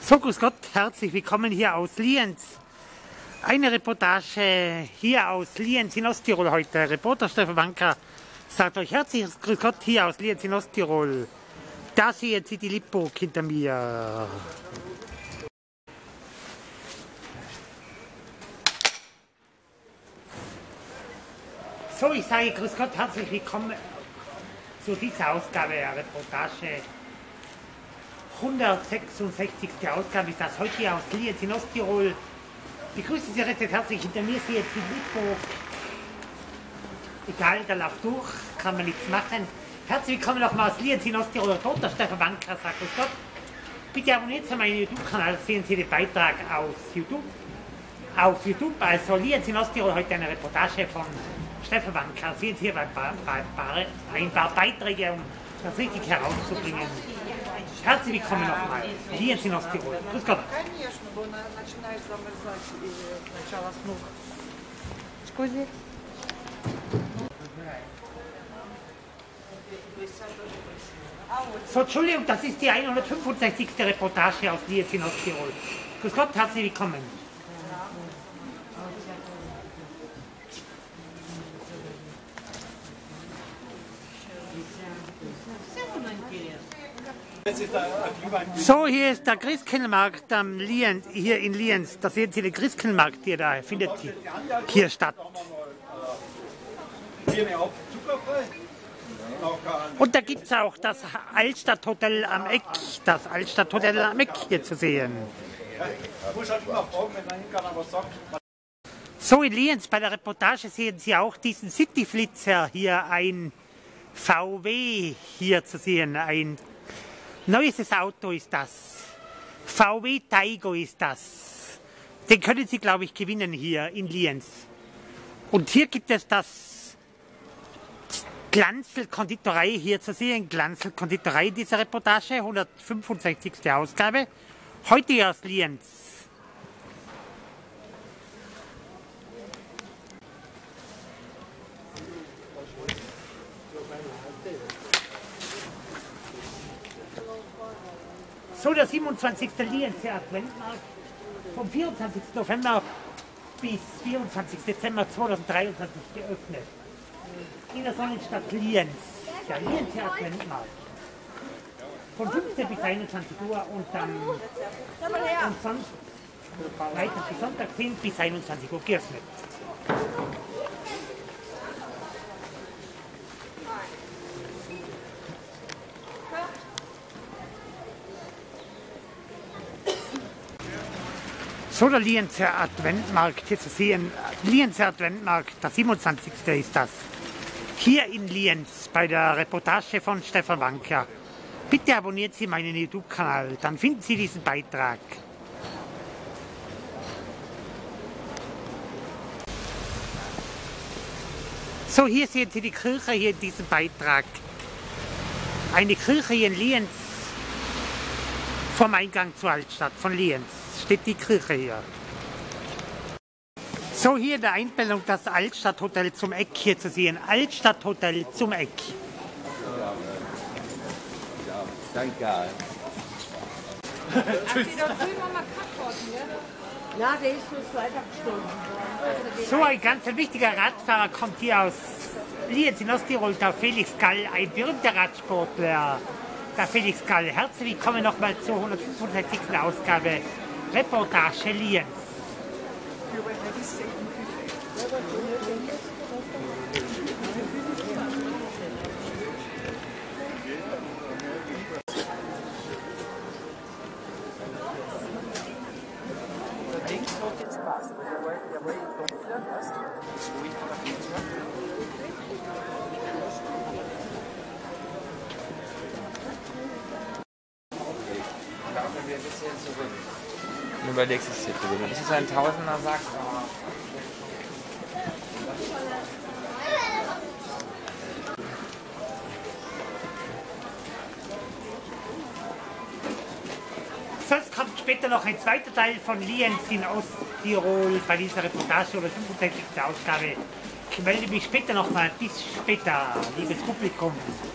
So, grüß Gott, herzlich willkommen hier aus Lienz. Eine Reportage hier aus Lienz in Osttirol heute. Reporter Stefan Wanka sagt euch herzliches Grüß Gott hier aus Lienz in Osttirol. Da sehen Sie die Lippburg hinter mir. So, ich sage Grüß Gott, herzlich willkommen zu dieser Ausgabe der Reportage. 166. Ausgabe ist das heute hier aus Lienz in Osttirol. Ich begrüße Sie recht herzlich. Hinter mir sehe ich die Lippburg. Egal, da läuft durch, kann man nichts machen. Herzlich willkommen nochmal aus Lienz in Osttirol. Reporter Stefan Wanka sagt Grüß Gott. Bitte abonnieren Sie meinen YouTube-Kanal, sehen Sie den Beitrag auf YouTube. Also Lienz in Osttirol, heute eine Reportage von Stefan Wanka. Sehen Sie hier ein paar Beiträge, um das richtig herauszubringen. Herzlich willkommen nochmal. Lienz in Osttirol. Grüß Gott. So, Entschuldigung, das ist die 165. Reportage aus Lienz in Osttirol. Grüß Gott, herzlich willkommen. So, hier ist der Christkindlmarkt hier in Lienz. Da sehen Sie den Christkindlmarkt, der da findet hier statt. Und da gibt es auch das Altstadthotel am Eck, hier zu sehen. So, in Lienz bei der Reportage sehen Sie auch diesen Cityflitzer hier, ein VW hier zu sehen, ein neues Auto ist das. VW Taigo ist das. Den können Sie, glaube ich, gewinnen hier in Lienz. Und hier gibt es das Glanzl Konditorei hier zu sehen. Glanzl Konditorei dieser Reportage, 165. Ausgabe. Heute aus Lienz. So, der 27. Lienzer Adventmarkt vom 24. November bis 24. Dezember 2023 geöffnet. In der Sonnenstadt Lienz. Der Lienzer Adventmarkt. Von 15 bis 21 Uhr und dann Freitag bis Sonntag 10 bis 21 Uhr geöffnet. So, der Lienzer Adventmarkt hier zu sehen. Lienzer Adventmarkt, der 27. ist das. Hier in Lienz bei der Reportage von Stefan Wanka. Bitte abonnieren Sie meinen YouTube-Kanal, dann finden Sie diesen Beitrag. So, hier sehen Sie die Kirche hier in diesem Beitrag. Eine Kirche hier in Lienz vom Eingang zur Altstadt von Lienz. Steht die Kirche hier. So, hier in der Einblendung das Altstadthotel zum Eck hier zu sehen. Altstadthotel zum Eck. Ja, danke. Ja, der ist nur weiter gestorben. So, ein ganz wichtiger Radfahrer kommt hier aus Lienz in Osttirol, der Felix Gall, ein berühmter Radsportler. Der Felix Gall. Herzlich willkommen nochmal zur 165. Ausgabe Reportage Lienz. Nur weil die existiert. Das ist ein Tausender, sagt Sonst kommt später noch ein zweiter Teil von Lienz in Osttirol bei dieser Reportage oder 65. Ausgabe. Ich melde mich später nochmal. Bis später, liebes Publikum.